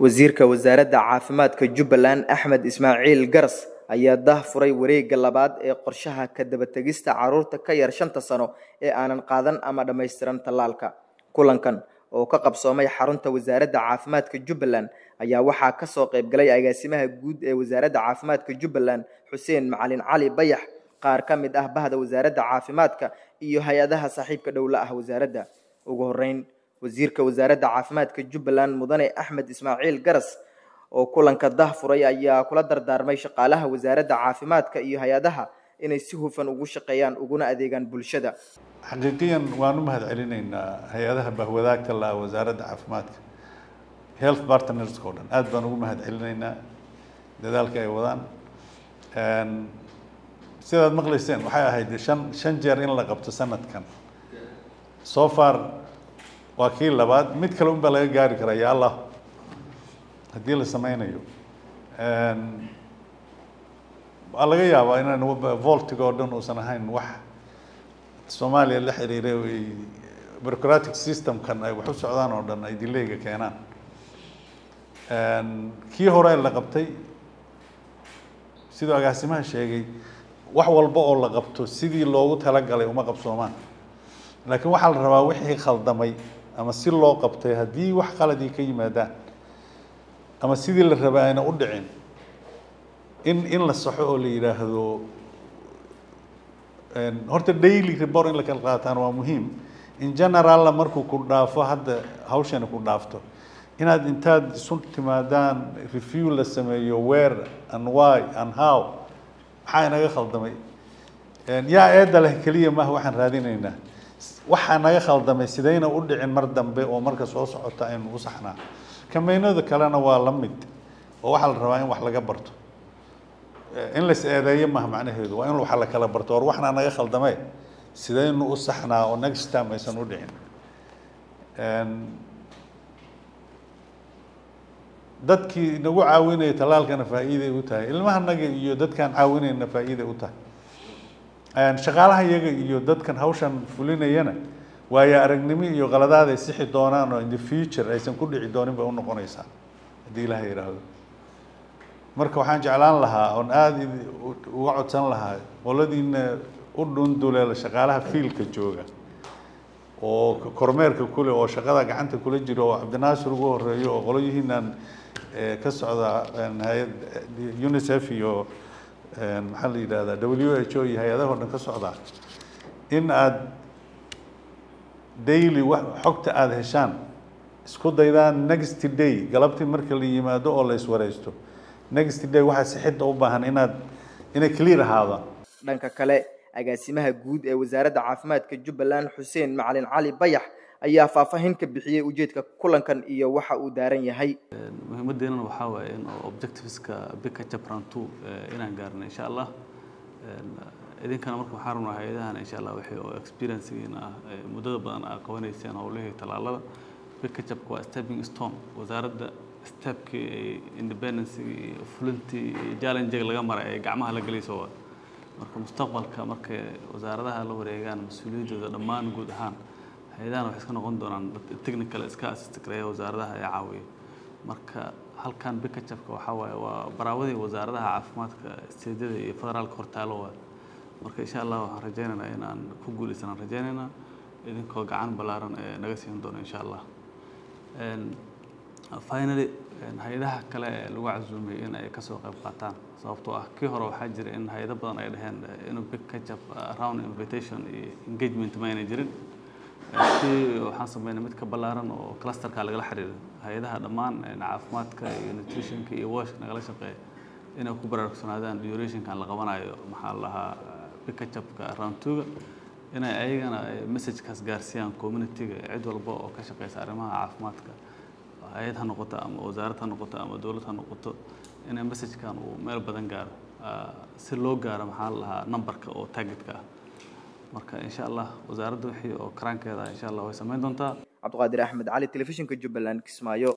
wasiirka wasaaradda caafimaadka Jubbaland Axmed Ismaaciil Garas ayaa daahfuray wareegga labaad ee qorshaha ka daba tagista carruurta ka yar 5 sano ee aanan qaadan ama dhameystiran talaalka. Kulankan oo ka qabsoomay xarunta wasaaradda caafimaadka Jubbaland ayaa waxaa ka soo qayb galay agaasimaha guud ee wasaaradda caafimaadka Jubbaland Xuseen Macalin Cali Bayax, qaar ka mid ah bahda wasaaradda caafimaadka iyo hay'adaha saaxiibka dowla ah wasaaradda. Ugu horeyn, wasiirka wasaaradda caafimaadka Jubbaland Mudane Axmed Ismaaciil Garas oo kulanka daahfuray ayaa kula dardaarmay shaqaalaha wasaaradda caafimaadka iyo hay'adaha inay si hufan ugu shaqeeyaan uguna adeegaan bulshada. xaqiiqiyan waan u mahadcelinaynaa hay'adaha bahwadaagta la wasaaradda caafimaadka health partners oo dhan aad baan ugu mahadcelinaynaa dadaalka ay wadaan. sidaad maqlayseen waxay ahayd shan jeer in la qabto sanadkan. So far waa kii labaad, mid kale un baa laga gaari karaa ya Allah haddii la sameynayo. waa laga yaabaa inaan voltiga oo dhan uusan ahayn wax Soomaaliya la xiriiray bureaucratic system kan ay wax u socdaan oo dhan ay dilayga keenaan. kii hore la qabtay sidoo agaasimaha sheegay wax walba oo la qabto sidii loogu talagalay uma qabsoomaan, laakiin waxa la rabaa wixii khaldamay ama si loo qabtay haddii wax qalad ka yimaadaan ama sidii la rabaa ayna u dhicin in la saxo oo la yiraahdo horta daily report in la kala qaataan waa muhiim. in general la markuu ku dhaafo hadda hawshan ku dhaafto inaad intaad isu timaadaan review la sameeyo where and why and how maxaa naga khaldamay. yaa eeda leh kaliya ma waxaan raadinaynaa waxa naga khaldamay sidayna u dhicin mar dambe oo marka soo socota aynu u saxnaa. kameynada kalena waa la mid oo waxa la rabaa in wax laga barto. in la eedeeyo ma macnaheedu waa in wax la kala barto oo waxna naga khaldamay sidaynu u saxnaa oo next time aysan u dhicin. dadkii nagu caawinay talaalkana faa'iido u tahay, ilmahanaga iyo dadkan caawinayna faa'iido u tahay. shaqaalaha iyaga iyo dadkan hawshan fulinayana waaya aragnimo iyo qaladaad ay sixi doonaan oo in the future aysan ku dhici doonin ba u noqonaysaa haddii Ilaahay yiraahdo. marka waxaan jeclaan lahaa oo aad uga codsan lahaa qoladiina u dhunduleela shaqaalaha fiilka jooga oo kormeerka kule oo shaqada gacanta kula jiro oo Cabdinaasir ugu horeeyo oo qoloyihiinan ka socda hay'ad UNICEF iyo maxaa la yiraahdaa WHO iyo hay'adaha dhan ka socda in aad daily xogta aad heshaan isku daydaan next day galabtii marka la yimaado oo la iswareysto next day waxa sixida u baahan inay clear ahaado. dhanka kale, agaasimaha guud ee wasaaradda caafimaadka Jubbaland Xuseen Macalin Cali Bayax ayaa faahfaahin ka bixiyay ujeedka kulankan iyo waxa uu daaran yahay. muhiimadeena waxa weeye in objectiveska bika chapter 2 inaan gaarno insha Allah. idinkana marka waxaan rabnaa hay'adahan insha Allah wixii oo experience-giina muddo badan ay qabanayeen hawlaha talaalada. bika chapter waa stepping stone wasaaradda stepki independence fulinti challenge laga maray ee gacmaha la galiso. marka mustaqbalka marka wasaaradaha la wareegaan mas'uuliyadooda dhammaan guud ahaan hay'adahan waxay iska noqon doonaan technical iska assist gareeya wasaaradaha ay caawiyo. marka halkan bika chapter waxa waaye waa baraawadii wasaaradaha caafimaadka steedada iyo federaalka hortaalo. marka insha Allah waxaan rajaynaynaa inaan ku guuleysano rajaynaynaa idinkoo gacan balaaran ee naga siin doono insha Allah. finally hay'adaha kale ee lagu casuumay in ay ka soo qayb qaataan sababtoo ah kii hore waxaa jira in hay'ado badan ay dhaheen inuu bika chapter round invitation iyo engagement ma ayna jirin. waxaan sameynay mid ka balaaran oo clusterka lagala xiriiro hay'adaha dhammaan caafimaadka iyo nutritionka iyo wash nagala shaqeeya inay ku baraarugsanaadaan durationkan la qabanayo maxaa lahaa bika chapter round 2 inay ayagana message kaas gaarsiiyaan community-ga cid walba oo ka shaqeysa arrimaha caafimaadka hay'ad ha noqoto ama wasaarad ha noqoto ama dawlad ha noqoto inay message-kan uu meel badan gaaro si loo gaaro maxaa lahaa numberka oo targetka ah. marka insha Allah wasaaradda wixii oo karaankeeda insha Allah way sameyn doontaa. Cabdiqaadir Axmed Cali, telefishinka Jubbaland, Kismaayo.